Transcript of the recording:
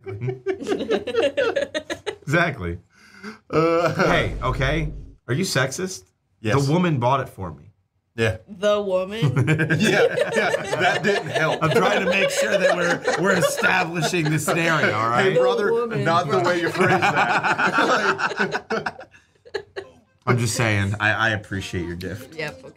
Exactly. Hey, okay. Are you sexist? Yes. The woman bought it for me. Yeah. The woman? Yeah, that didn't help. I'm trying to make sure that we're establishing the scenario, all right? Hey, brother, woman, not the way you phrased that. I'm just saying, I appreciate your gift. Yep,